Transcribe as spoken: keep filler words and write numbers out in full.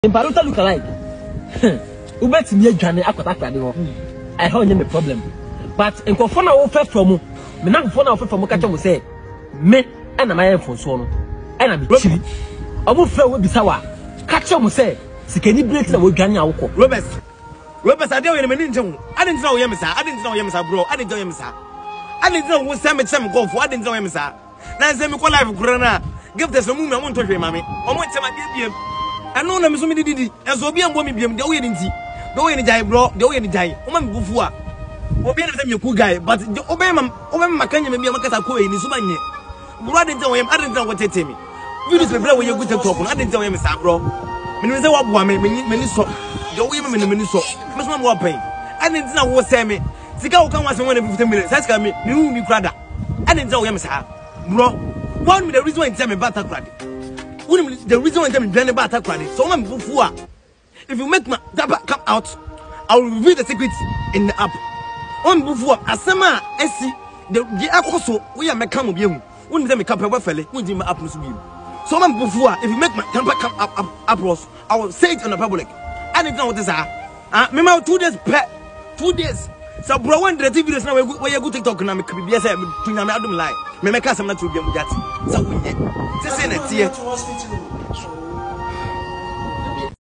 In paluta look alike. Ubet me Johnny Aquata de I hold him a problem. But in Kofona will fetch from me. Now Fona from Mokacha will say, me and my for so. And I'm chilly. I will fail with Bisawa. Catch him will say, Sikeni breaks away Ganya Oko. Robert. Robert, I don't know. I didn't know him, sir. I didn't know him, sir, bro. I didn't know him, sir. I didn't know what Sam Sam go for. I didn't know him, sir. Now, Sam Kola Grana. Give this a moment. I want to hear, mammy. I want to give you. I know them so many did it. As Obi and Bobby, the way in tea. The way in the die, bro. The way in the die. Oman Bufua. Obi and them, you cool guy. But the Obama, Obama, can you be a Macasa in his money? Bro, I didn't tell him. I didn't know what they tell me. You just play when you go to talk. I didn't tell him, sir, bro. When you say what woman, many so. The women in the minute so. Miss One more pain. I didn't know what say me. Sika will come once in one fifteen minutes. That's coming. You be crowded. I didn't tell him, sir. Bro, one with the reason why you tell me about that credit. The reason why I'm telling you about that credit. So I'm before. If you make my dabba come out, I will reveal the secrets in the app. On before, as some I see the the app also we are making come you. When they make up a fella, when they make up must be. So I'm before. If you make my dabba come up up up, I will say it on the public. I didn't know what this are. Ah, me my two days pet, two days. So bro, when the T V is now where you go TikTok na me could be yes, me twin na adum lie. Me make us am na to be am that. So we say na tie.